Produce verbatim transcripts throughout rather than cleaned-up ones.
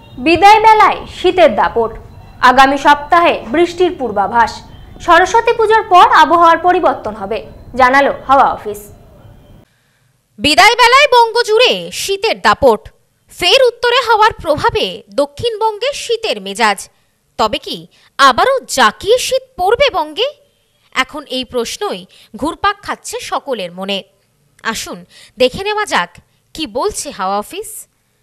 বিদায় বেলায় শীতের দাপট, আগামী সপ্তাহে বৃষ্টির পূর্বাভাস। সরস্বতী পূজার পর আবহাওয়ার পরিবর্তন হবে, জানালো হাওয়া অফিস। বিদায় বেলায় বঙ্গজুড়ে শীতের দাপট, ফের উত্তরে হাওয়ার প্রভাবে দক্ষিণবঙ্গে শীতের মেজাজ। তবে কি আবারও জাঁকিয়ে শীত পড়বে বঙ্গে? এখন এই প্রশ্নই ঘুরপাক খাচ্ছে সকলের মনে। আসুন দেখে নেওয়া যাক কি বলছে হাওয়া অফিস।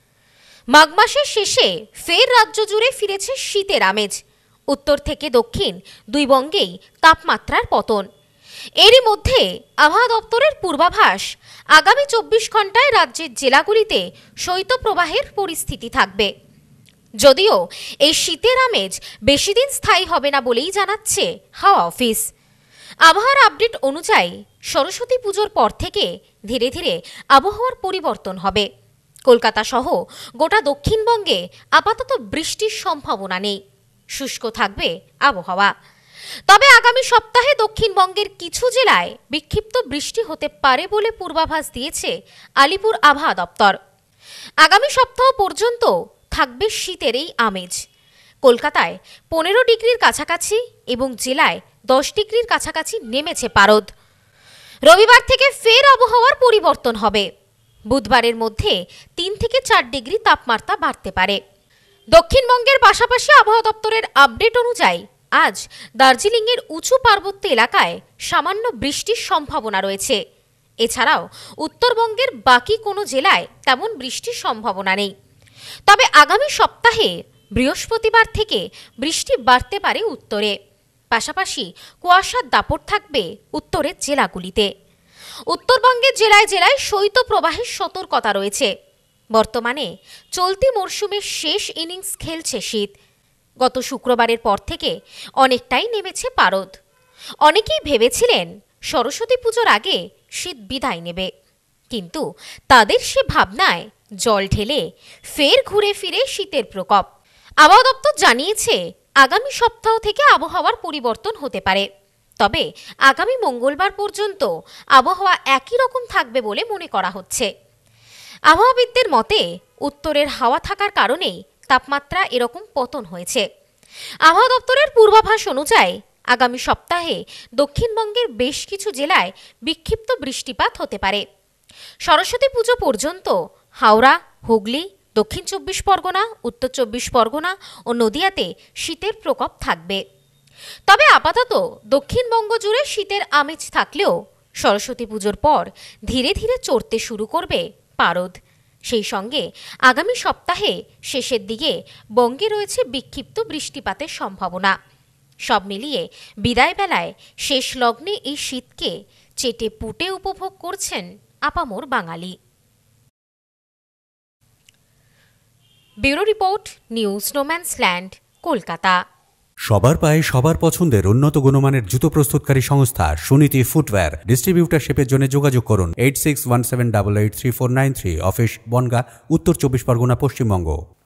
মাঘ মাসের শেষে ফের রাজ্য জুড়ে ফিরেছে শীতের আমেজ। উত্তর থেকে দক্ষিণ দুই বঙ্গেই তাপমাত্রার পতন। এরই মধ্যে আবহাওয়া দপ্তরের পূর্বাভাস, আগামী চব্বিশ ঘন্টায় রাজ্যের জেলাগুলিতে শৈত্যপ্রবাহের পরিস্থিতি থাকবে। যদিও এই শীতের আমেজ বেশি দিন স্থায়ী হবে না বলেই জানাচ্ছে হাওয়া অফিস। আবহাওয়ার আপডেট অনুযায়ী সরস্বতী পুজোর পর থেকে ধীরে ধীরে আবহাওয়ার পরিবর্তন হবে। কলকাতা সহ গোটা দক্ষিণবঙ্গে আপাতত বৃষ্টির সম্ভাবনা নেই, শুষ্ক থাকবে আবহাওয়া। তবে আগামী সপ্তাহে দক্ষিণবঙ্গের কিছু জেলায় বিক্ষিপ্ত বৃষ্টি হতে পারে বলে পূর্বাভাস দিয়েছে আলিপুর আবহাওয়া দপ্তর। আগামী সপ্তাহ পর্যন্ত থাকবে শীতের এই আমেজ। কলকাতায় পনেরো ডিগ্রির কাছাকাছি এবং জেলায় দশ ডিগ্রির কাছাকাছি নেমেছে পারদ। রবিবার থেকে ফের আবহাওয়ার পরিবর্তন হবে। বুধবারের মধ্যে তিন থেকে চার ডিগ্রি তাপমাত্রা বাড়তে পারে। দক্ষিণবঙ্গের পাশাপাশি আবহাওয়া দপ্তরের আপডেট অনুযায়ী আজ দার্জিলিংয়ের উঁচু পার্বত্য এলাকায় সামান্য বৃষ্টির সম্ভাবনা রয়েছে। এছাড়াও উত্তরবঙ্গের বাকি কোনো জেলায় তেমন বৃষ্টির সম্ভাবনা নেই। তবে আগামী সপ্তাহে বৃহস্পতিবার থেকে বৃষ্টি বাড়তে পারে উত্তরে। পাশাপাশি কুয়াশার দাপট থাকবে উত্তরের জেলাগুলিতে। উত্তরবঙ্গের জেলায় জেলায় শৈত্যপ্রবাহের সতর্কতা রয়েছে। বর্তমানে চলতি মরশুমের শেষ ইনিংস খেলছে শীত। গত শুক্রবারের পর থেকে অনেকটাই নেমেছে পারদ। অনেকেই ভেবেছিলেন সরস্বতী পুজোর আগে শীত বিদায় নেবে, কিন্তু তাদের সে ভাবনায় জল ঢেলে ফের ঘুরে ফিরে শীতের প্রকোপ। আবহাওয়া দপ্তর জানিয়েছে আগামী সপ্তাহ থেকে আবহাওয়ার পরিবর্তন হতে পারে। তবে আগামী মঙ্গলবার পর্যন্ত আবহাওয়া একই রকম থাকবে বলে মনে করা হচ্ছে। আবহাওয়াবিদদের মতে উত্তরের হাওয়া থাকার কারণেই তাপমাত্রা এরকম পতন হয়েছে। আবহাওয়া দপ্তরের পূর্বাভাস অনুযায়ী আগামী সপ্তাহে দক্ষিণবঙ্গের বেশ কিছু জেলায় বিক্ষিপ্ত বৃষ্টিপাত হতে পারে। সরস্বতী পুজো পর্যন্ত হাওড়া, হুগলি, দক্ষিণ চব্বিশ পরগনা, উত্তর চব্বিশ পরগনা ও নদিয়াতে শীতের প্রকোপ থাকবে। তবে আপাতত দক্ষিণবঙ্গ জুড়ে শীতের আমেজ থাকলেও সরস্বতী পুজোর পর ধীরে ধীরে চড়তে শুরু করবে পারদ। সেই সঙ্গে আগামী সপ্তাহে শেষের দিকে বঙ্গে রয়েছে বিক্ষিপ্ত বৃষ্টিপাতের সম্ভাবনা। সব মিলিয়ে বিদায় বেলায় শেষ লগ্নে এই শীতকে চেটে পুটে উপভোগ করছেন আপামর বাঙালি। Bureau report, news no man's land, Kolkata. সবার পায়ে সবার পছন্দের উন্নত গুণমানের জুতো প্রস্তুতকারী সংস্থা সুনীতি ফুটওয়্যার। ডিস্ট্রিবিউটারশিপের জন্য যোগাযোগ করুন eight six one seven double eight three four nine three. Office Bangaon, Uttar Chabbish Pargana, Paschimbanga.